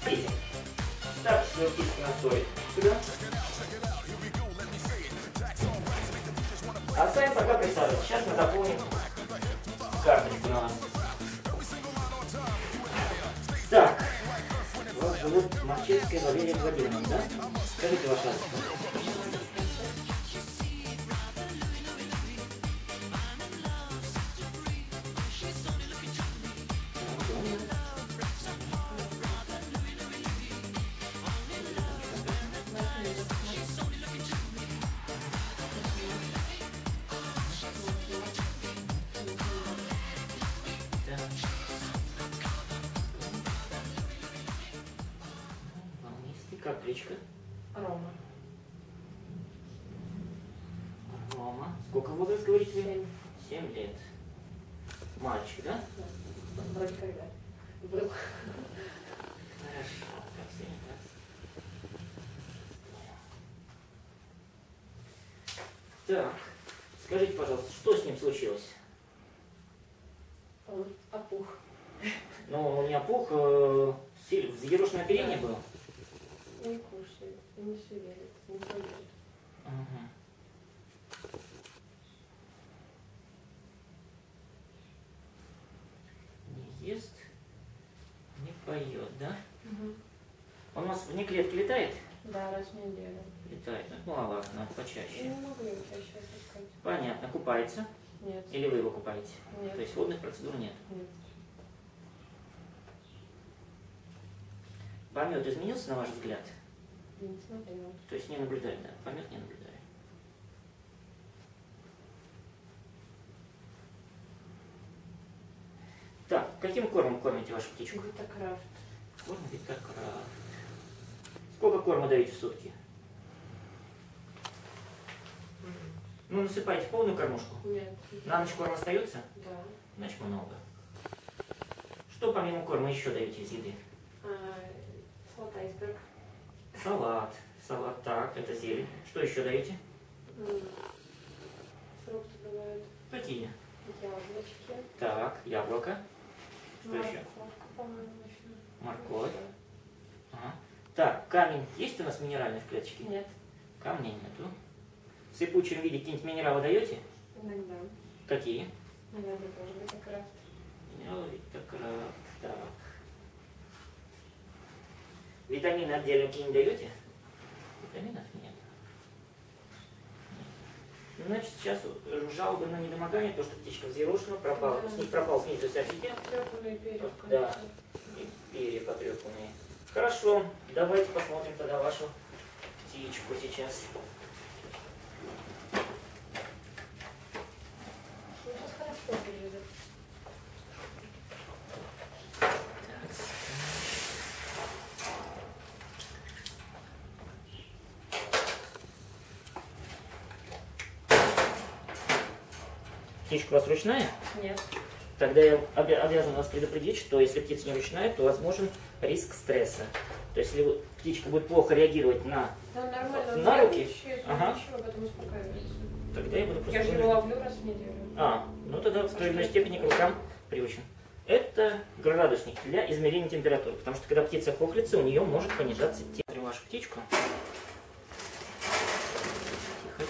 Видите? Ставьте свою птичку на столик. Сюда. А сами пока присаживайтесь. Сейчас мы заполним карточку на вас. Так. Вас зовут Марчевская Валерия Владимировна, да? Скажите ваш адрес. Как кличка? Рома. Рома. Сколько возраст, говорите вы? 7 лет. Мальчик, да? Да. Вроде когда. Был. Хорошо. Как 7 лет. Так. Скажите, пожалуйста, что с ним случилось? Он опух. Ну, у меня опух, взъерошенное оперение было? Не кушает, не шевелится, не поедет. Ага. Не ест, не поет, да? Угу. Он у нас вне клетки летает? Да, раз в неделю. Летает, ну маловато, надо почаще. Я не могу его чаще отпускать. Понятно, купается? Нет. Или вы его купаете? Нет. То есть водных процедур нет? Нет. Помет изменился, на ваш взгляд? Не смотрела. То есть не наблюдали, да? Помет не наблюдали. Так, каким кормом кормите вашу птичку? Витакрафт. Корм Витакрафт. Сколько корма даете в сутки? Ну, насыпайте полную кормушку. Нет. На ночь корм остается? Да. Значит, много. Что помимо корма еще даете из еды? Салат айсберг. Салат. Салат, так, это зелень. Что еще даете? Фрукты бывают. Какие? Яблочки. Так, яблоко. Что еще? Морковка, по-моему, еще. Морковь. Ага. Так, камень есть у нас минеральный в клеточке? Нет. Камней нету. В сыпучем виде какие-нибудь минералы даете? Иногда. Какие? Наверное, тоже витакрафт. Витакрафт, так. Витамины отдельно какие-нибудь даете? Витаминов нет. Ну, значит, сейчас жалобы на недомогание, то, что птичка взъерошена, пропал, Да. пропал снизу сапики. Потрепанные перья. Да, и перья потрепанные. Хорошо, давайте посмотрим тогда вашу птичку сейчас. Ну, сейчас хорошо выглядит. Птичка у вас ручная? Нет. Тогда я обязан вас предупредить, что если птица не ручная, то возможен риск стресса. То есть, если птичка будет плохо реагировать на Нормально. На руки? Ага. Ничего, потом успокаивается. Тогда я буду просто... Я же его ловлю раз в неделю. Ну тогда в той или иной степени к рукам приучен. Это градусник для измерения температуры, потому что когда птица хохлится, у нее может понижаться температура. Смотрим вашу птичку. Тихо,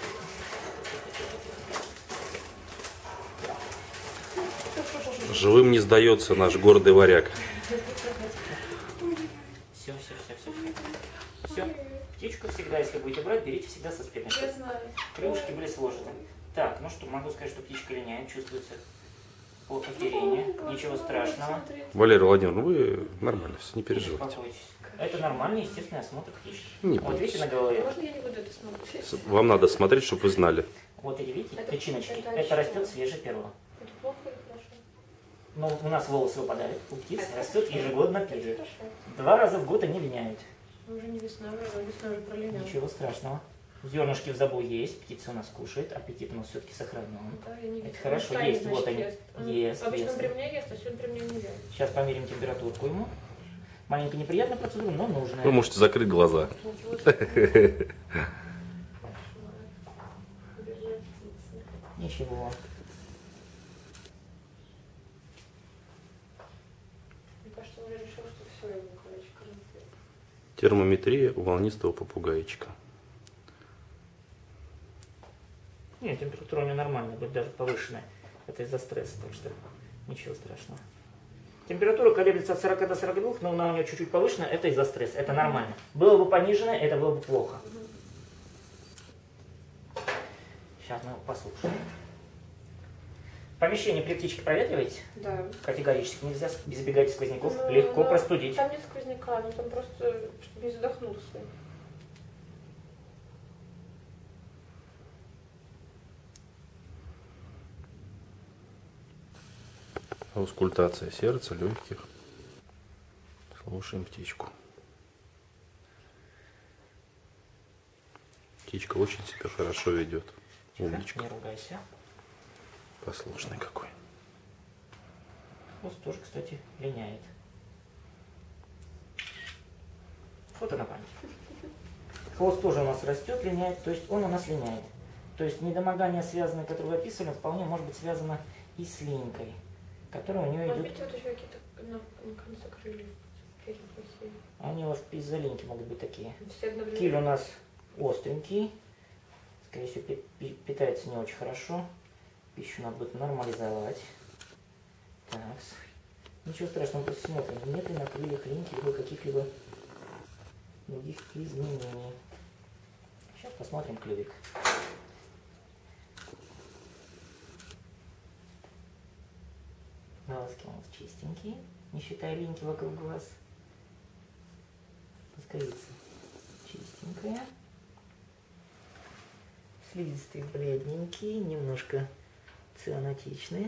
тихо. Живым не сдается наш гордый варяг. Все. Все. Птичку всегда, если будете брать, берите всегда со спины. Я знаю. Крылышки были сложены. Так, ну что, могу сказать, что птичка линяет, чувствуется по оперению. Ничего страшного. Валерий Владимировна, вы нормально, все, не переживайте. Успокойтесь. Это нормальный, естественный осмотр птички. Не Вот видите на бойтесь. голове? Можно я не буду это смотреть? Вам надо смотреть, чтобы вы знали. Вот эти, видите, Это- тычиночки. это Это от растет чего? свежее перо. Это плохо или хорошо? Ну, у нас волосы выпадают, у птиц Это растет хорошо. ежегодно Это перья. хорошо. 2 раза в год они линяют. Уже не весна, весна уже пролиняла. Ничего страшного. Зернышки в забу есть, птица у нас кушает, аппетит у нас все-таки сохранен. Да, я не Это вижу. хорошо, Ну, есть, значит, вот они. ест. Ест, Обычно ест. при мне ест, а сегодня при мне не ест. Сейчас померим температурку ему. Маленько неприятная процедура, но нужная. Вы можете закрыть глаза. Ничего себе. Бедная птица. Ничего. Мне кажется, он уже решил, что все, ему, короче, конфет. Термометрия у волнистого попугайчика. Нет, температура у нее нормальная, будет даже повышенная. Это из-за стресса, так что ничего страшного. Температура колеблется от 40 до 42, но она у нее чуть-чуть повышена, это из-за стресса, это нормально. Было бы понижено, это было бы плохо. Сейчас мы послушаем. Помещение при птичке проветриваете? Да. Категорически нельзя избегать сквозняков, Ну, легко ну, простудить. Там нет сквозняка, ну там просто, чтобы не задохнулся. Аускультация сердца, легких. Слушаем птичку. Птичка очень себя хорошо ведет. Умничка. Не ругайся. Послушный какой. Хвост тоже, кстати, линяет. Вот она память. Хвост тоже у нас растет, линяет, то есть он у нас линяет. То есть недомогание, связанное, которое вы описывали, вполне может быть связано и с линькой, которая у нее Может идет. быть, вот еще какие-то на конце крыльев какие-то плохие. Они у вас из-за линьки могут быть такие. Все одновременно. Киль у нас остренький, скорее всего, питается не очень хорошо. Пищу надо будет нормализовать. Так, ничего страшного, просто смотрим, нет ли на крыльях линьки либо каких-либо других изменений. Сейчас посмотрим клювик. Глазки у нас чистенькие, не считая линьки вокруг глаз. Пусковица чистенькая. Слизистые бледненькие, немножко цианотичные.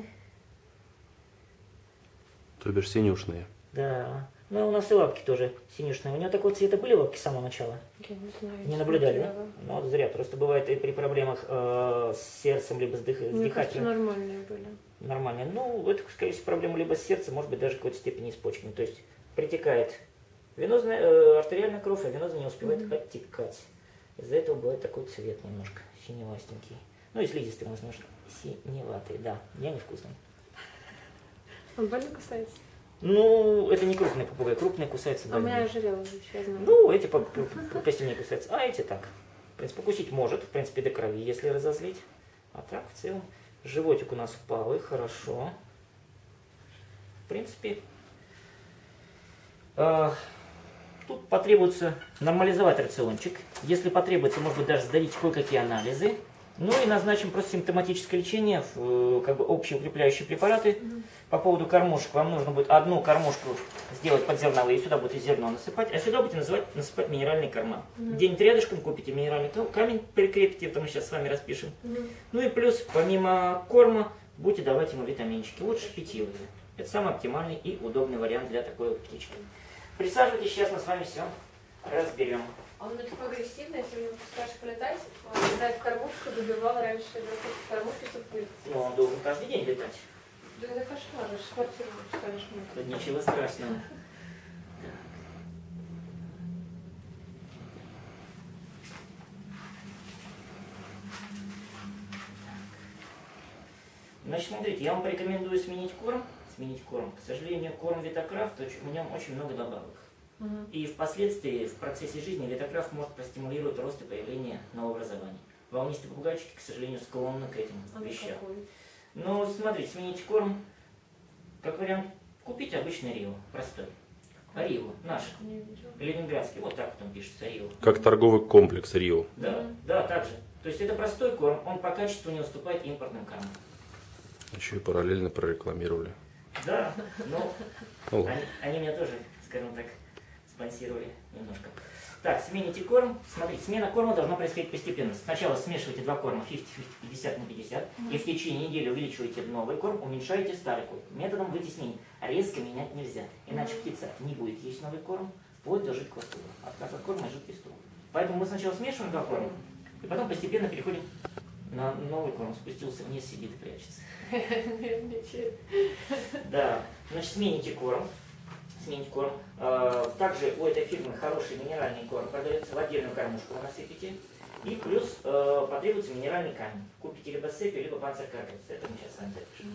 То бишь синюшные. Да. Ну, у нас и лапки тоже синюшные. У него такого цвета были лапки с самого начала? Я не знаю. Не наблюдали, да? смотрела. Ну, вот зря. Просто бывает и при проблемах с сердцем, либо с Мне кажется, дыхательным. нормальные были. Нормально. Ну, это, скорее всего, проблема либо с сердцем, может быть, даже в какой-то степени с почками. То есть притекает венозная, артериальная кровь, а венозная не успевает оттекать. Из-за этого бывает такой цвет немножко синевастенький. Ну и слизистый у нас немножко синеватый. Да, я невкусный. Он больно касается? Ну, это не крупный попугай, крупные кусаются А у меня больнее. ожирела еще, я знаю. Ну, эти посильнее кусаются, а эти так. В принципе, укусить может, в принципе, до крови, если разозлить. А так, в целом, животик у нас впалый, хорошо. В принципе, тут потребуется нормализовать рациончик. Если потребуется, может быть, даже сдавить кое-какие анализы. Ну и назначим просто симптоматическое лечение, как бы общие укрепляющие препараты. По поводу кормушек, вам нужно будет одну кормушку сделать подзерновые, сюда будете зерно насыпать, а сюда будете насыпать минеральные корма. Где-нибудь рядышком купите минеральный камень, прикрепите, это мы сейчас с вами распишем. Ну и плюс, помимо корма, будете давать ему витаминчики, лучше питьевые. Это самый оптимальный и удобный вариант для такой вот птички. Присаживайтесь, сейчас мы с вами все разберем. А он такой агрессивный, если его пускаешь полетать, он летает в кормушку, добивал раньше в кормушке, чтобы вылететь. Ну, он должен каждый день летать. Да это кошмар, аж квартиру пускаешь мне. Тут ничего страшного. Значит, смотрите, я вам порекомендую сменить корм. К сожалению, корм Витакрафт, в нем очень много добавок. И впоследствии, в процессе жизни, Витакрафт может простимулировать рост и появление новообразований. Волнистые попугайчики, к сожалению, склонны к этим вещам. Но смотрите, сменить корм, как вариант, купите обычный Рио, простой. Рио, наш, ленинградский, вот так вот он пишется, Рио. Как торговый комплекс Рио. Да, да, так же. То есть это простой корм, он по качеству не уступает импортным кормам. Еще и параллельно прорекламировали. Да, но Ну ладно. они меня тоже, скажем так, спонсировали немножко. Так, смените корм. Смотрите, смена корма должна происходить постепенно. Сначала смешивайте два корма 50-50, 50 на 50, и в течение недели увеличиваете новый корм, уменьшаете старый корм. Методом вытеснения. Резко менять нельзя, иначе птица не будет есть новый корм, вплоть до жидкого стула. Отказ от корма и жидкий стул. Поэтому мы сначала смешиваем два корма, и потом постепенно переходим на новый корм. Спустился вниз, сидит и прячется. Да, значит, смените корм. Сменить корм. Также у этой фирмы хороший минеральный корм продается, в отдельную кормушку вы насыпите. И плюс потребуется минеральный камень. Купите либо сепи, либо панциркарбонат. Это мы сейчас с вами запишем.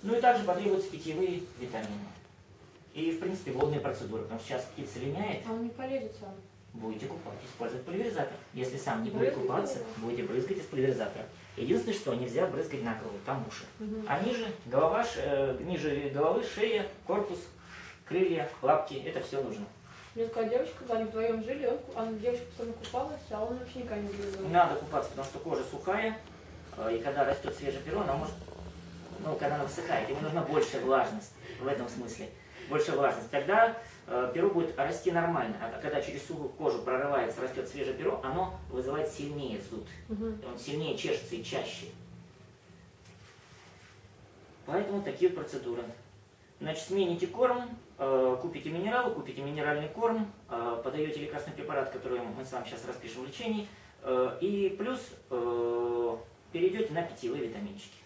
Ну и также потребуются питьевые витамины. И, в принципе, водные процедуры, потому что сейчас птица линяет. А он не полезет сам. Будете купать, использовать пульверизатор. Если сам не будет Брызгать купаться, надо? будете брызгать из пульверизатора. Единственное, что нельзя брызгать на голову, там уши. Мгм. А ниже, ниже головы, шея, корпус, крылья, лапки, это все нужно. Мне такая девочка, когда они вдвоем жили, девочка постоянно купалась, а он вообще никогда не брызгал. Надо купаться, потому что кожа сухая, и когда растет свежее перо, она может, когда она высыхает, ему нужна большая влажность в этом смысле. Большая влажность. Тогда перо будет расти нормально. А когда через сухую кожу прорывается, растет свежее перо, оно вызывает сильнее зуд. Мгм. Он сильнее чешется и чаще. Поэтому такие вот процедуры. Значит, смените корм, купите минерал, купите минеральный корм, подаете лекарственный препарат, который мы с вами сейчас распишем в лечении, и плюс перейдете на питьевые витаминчики.